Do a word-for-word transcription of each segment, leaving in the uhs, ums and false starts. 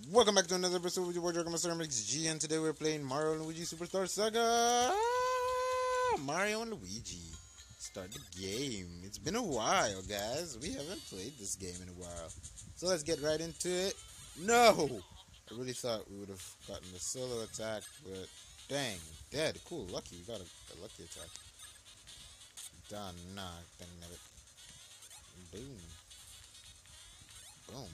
Welcome back to another episode of your boy Dragon Master M X G, and today we're playing Mario and Luigi Superstar Saga. Mario and Luigi. Start the game. It's been a while, guys. We haven't played this game in a while. So let's get right into it. No! I really thought we would have gotten the solo attack, but dang, dead. Cool, lucky. We got a, a lucky attack. Done. Nah, dang it. Boom. Boom.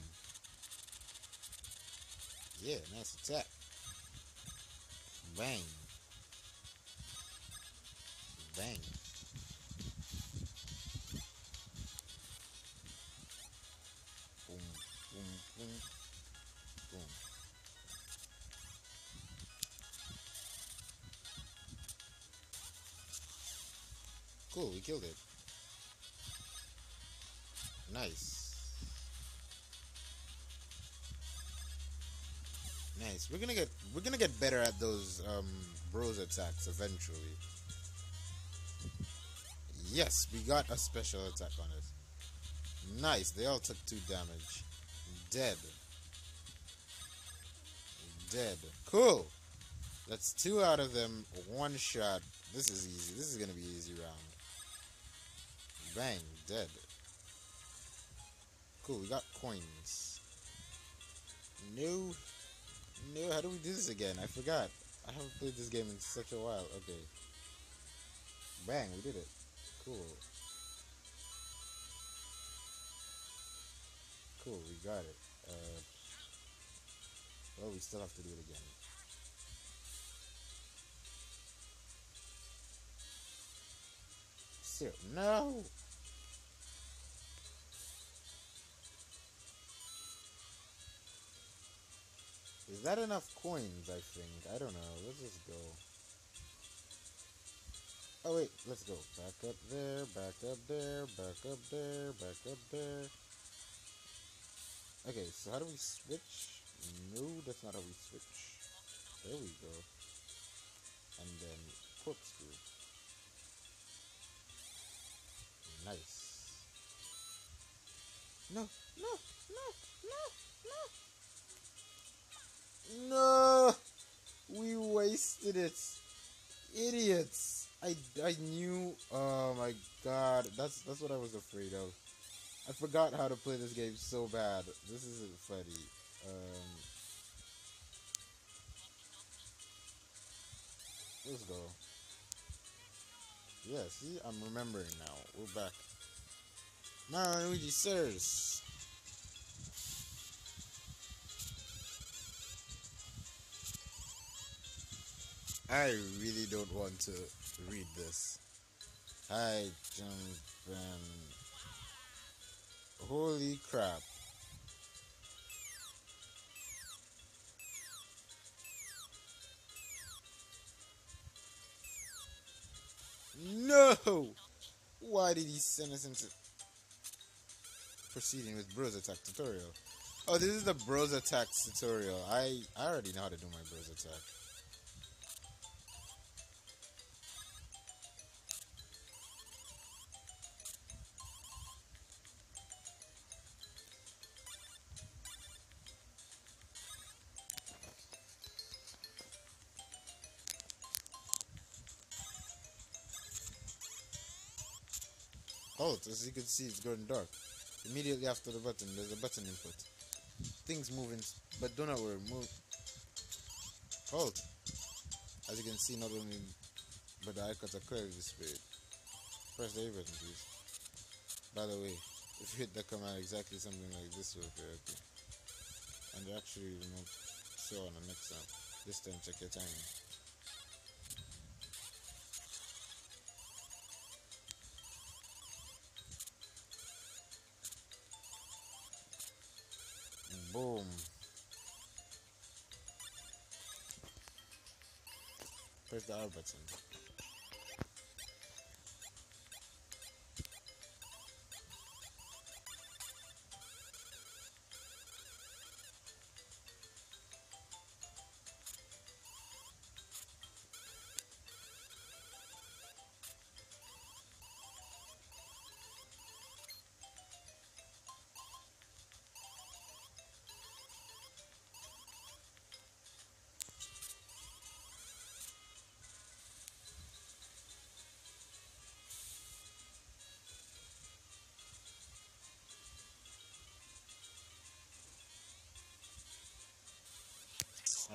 Yeah, nice attack. Bang. Bang. Boom, boom, boom, boom. Cool, we killed it. Nice. Nice. We're gonna get we're gonna get better at those um bros attacks eventually. Yes, we got a special attack on it. Nice. They all took two damage. Dead. Dead. Cool. That's two out of them. One shot. This is easy. This is gonna be an easy round. Bang. Dead. Cool. We got coins. No. No. How do we do this again? I forgot. I haven't played this game in such a while. Okay. Bang. We did it. Cool. Cool. We got it. Uh, well, we still have to do it again. Zero. No. Is that enough coins, I think? I don't know. Let's just go. Oh, wait. Let's go. Back up there, back up there, back up there, back up there. Okay, so how do we switch? No, that's not how we switch. There we go. And then corkscrew. Nice. No, no, no, no, no. No! We wasted it. Idiots. I, I knew. Oh my god. That's that's what I was afraid of. I forgot how to play this game so bad. This isn't funny. Um, let's go. Yeah, see? I'm remembering now. We're back. Mario Luigi sirs. I really don't want to read this. Hi, jump and holy crap. No! Why did he send us into proceeding with Bros Attack tutorial? Oh, this is the Bros Attack tutorial. I, I already know how to do my Bros Attack. Halt, as you can see, it's going dark. Immediately after the button, there's a button input. Things moving, but do not worry, move. Halt. As you can see, not only, but the icons are clearly displayed. Press the A button, please. By the way, if you hit the command exactly something like this will appear, okay. And actually, you know, show on the next time. This time, check your timing. Boom. Press the R button.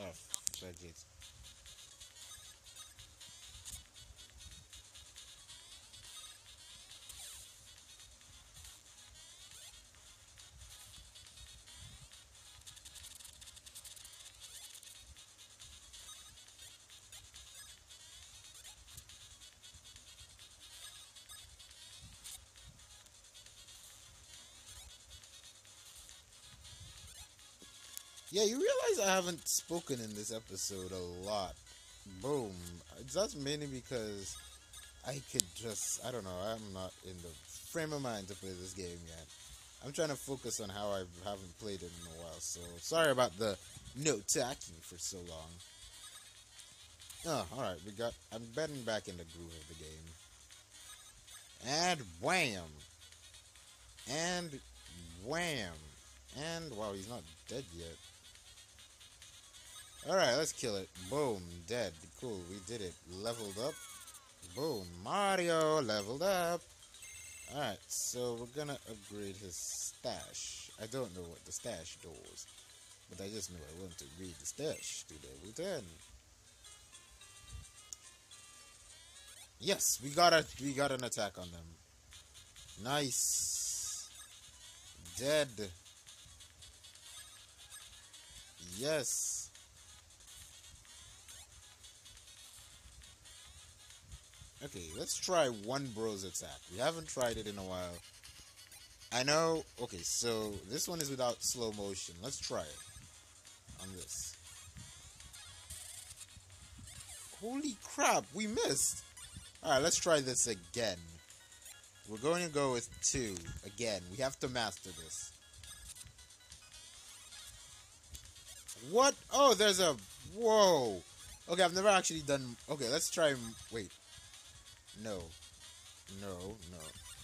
Oh, fudge. Yeah, you realize I haven't spoken in this episode a lot. Boom. That's mainly because I could just, I don't know, I'm not in the frame of mind to play this game yet. I'm trying to focus on how I haven't played it in a while, so sorry about the no talking for so long. Oh, alright, we got, I'm getting back in the groove of the game. And wham! And wham! And, wow, he's not dead yet. Alright, let's kill it. Boom, dead. Cool, we did it. Leveled up. Boom, Mario leveled up. Alright, so we're gonna upgrade his stash. I don't know what the stash does, but I just know I want to upgrade the stash to level ten. Yes, we got a we got an attack on them. Nice. Dead. Yes. Okay, let's try one bro's attack. We haven't tried it in a while. I know. Okay, so this one is without slow motion. Let's try it on this. Holy crap, we missed. Alright, let's try this again. We're going to go with two. Again, we have to master this. What? Oh, there's a... Whoa. Okay, I've never actually done... Okay, let's try... Wait. No. No, no.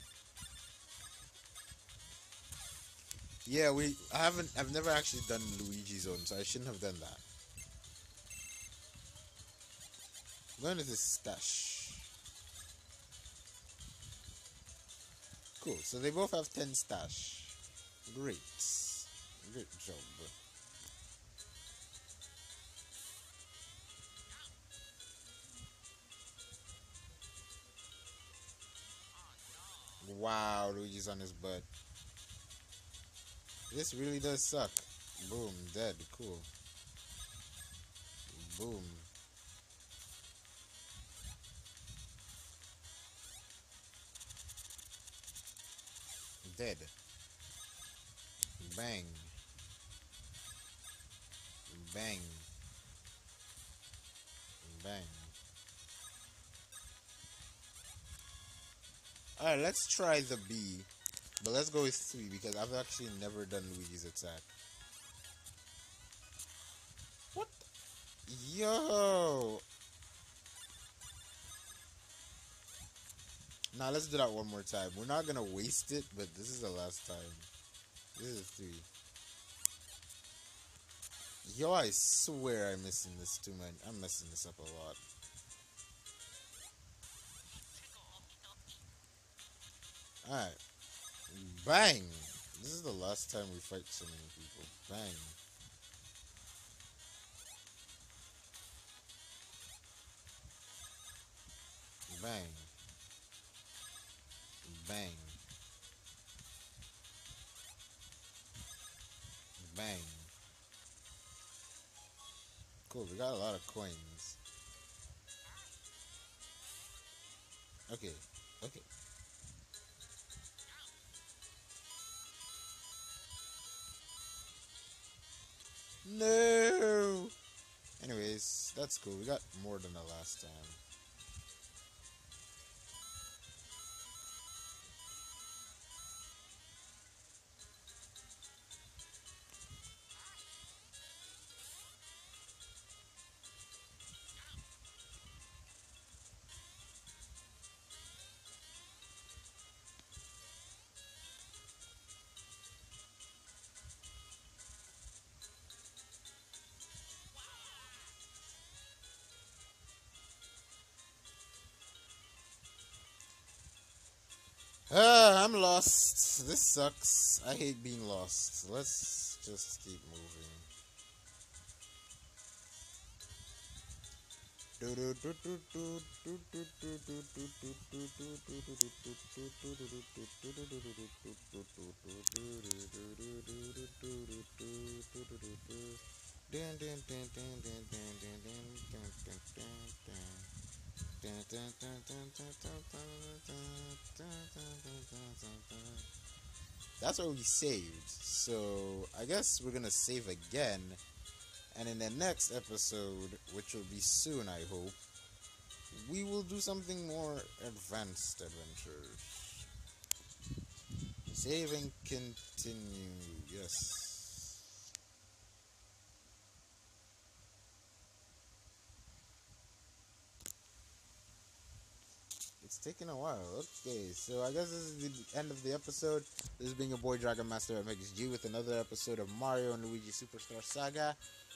Yeah, we... I haven't... I've never actually done Luigi Zone, so I shouldn't have done that. I'm going to this stash. Cool, so they both have ten stash. Great. Great job. Wow, Luigi's on his butt. This really does suck. Boom, dead. Cool. Boom. Dead. Bang. Bang. Bang. Alright, let's try the B. But let's go with three because I've actually never done Luigi's attack. What? Yo! Now let's do that one more time. We're not gonna waste it, but this is the last time. This is three. Yo, I swear I'm missing this too much. I'm messing this up a lot. Alright. Bang! This is the last time we fight so many people. Bang. Bang. Bang. Bang. Cool, we got a lot of coins. Okay. Okay. No! Anyways, that's cool. We got more than the last time. Ah, I'm lost. This sucks. I hate being lost. Let's just keep moving. That's where we saved. So I guess we're gonna save again. And in the next episode, which will be soon, I hope, we will do something more advanced adventures. Save and continue. Yes. It's taking a while. Okay, so I guess this is the end of the episode. This is being your boy Dragon Master M X G with another episode of Mario and Luigi Superstar Saga.